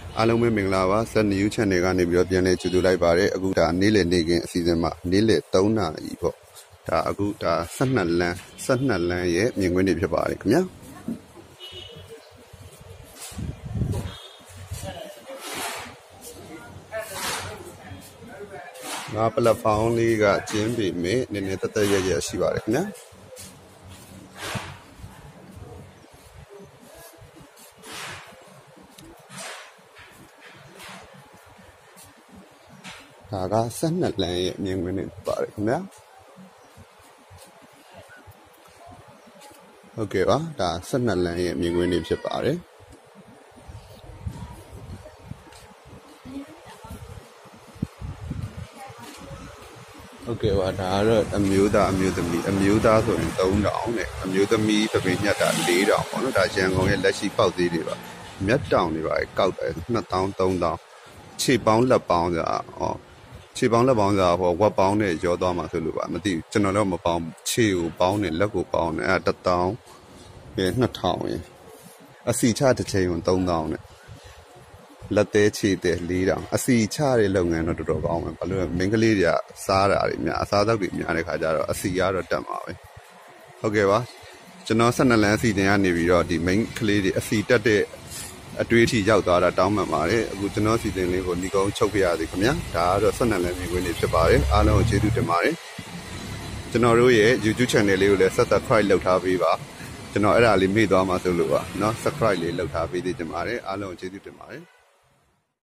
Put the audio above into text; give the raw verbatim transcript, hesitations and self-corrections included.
အားလုံးပဲမင်္ဂလာပါဆက် new channel ကနေပြီးတော့ပြန်လဲကြိုဆိုလိုက်ပါတယ်အခုဒါနေ့လည်နေ့ခင်းအစီအစဉ်မှာနေ့လည်သုံးနာရီပေါ့ဒါအခုဒါ၁၂လမ်း၁၂လမ်းရဲ့မြင်ကွင်းတွေဖြစ်ပါတယ်ခင်ဗျာငါပလက်ဖောင်းလေးကကျင်းပေမဲ့နည်းနည်းတက်တက်ရရရှိပါတယ်ခင်ဗျာဒါက၁၂လမ်းရဲ့မြင်ကွင်းတွေပါတယ်ခင်ဗျာဟုတ်ကဲ့ပါဒါ၁၂လမ်းရဲ့မြင်ကွင်းတွေဖြစ်ပါတယ်ဟုတ်ကဲ့ပါဒါကတော့အမျိုးသားအမျိုးသမီးအမျိုးသားဆိုရင်၃တောင်နဲ့အမျိုးသမီးတပင်ညက်တာ၄တောင်ပေါ့နော်ဒါရန်ကုန်ရဲ့လက်ရှိပေါက်သေးတွေပါမြက်တောင်တွေပါကောက်တယ်၂တောင်၃တောင်ခြေပေါင်းလက်ပေါင်းဆိုတာဟောခြေပေါင်းလက်ပေါင်းဆိုတာဟောဝက်ပေါင်းနဲ့ရောသွားမှာဆိုလို့ပါမသိဘူးကျွန်တော်တော့မပေါင်းခြေကိုပေါင်းနဲ့လက်ကိုပေါင်းနဲ့အဲတတောင်ပြည့်၂ထောင်ရယ်အစီချတစ်ချိန်ကို၃တောင်နဲ့လက်သေးခြေသေး၄တောင်အစီချတဲ့လုပ်ငန်းတော့တော်တော်ကောင်းမယ်ဘာလို့လဲမိန်းကလေးတွေကစားတာတွေများအစားအသောက်တွေများတဲ့ခါကျတော့အစီကတော့တက်မှာပဲဟုတ်ကဲ့ပါကျွန်တော်၁၂လမ်းအစီတင်ကနေပြီးတော့ဒီမိန်းကလေးတွေအစီတက်တဲ့အတွေ့အထိရောက်သွားတာတောင်းပန်ပါတယ်အခုကျွန်တော်စီစဉ်လေးကိုဒီကုန်းချုပ်ပြရစီခင်ဗျာဒါကတော့၁၂လမ်းမြင်ကွင်းတွေဖြစ်ပါတယ်အားလုံးကိုကျေးဇူးတင်ပါတယ်ကျွန်တော်တို့ရဲ့ YouTube channel လေးကိုလည်း subscribe လုပ်ထားပေးပါကျွန်တော်အဲ့ဒါလေးမေ့သွားမှာဆိုလို့ပါเนาะ subscribe လေးလုပ်ထားပေးသေးတင်ပါတယ်အားလုံးကိုကျေးဇူးတင်ပါတယ်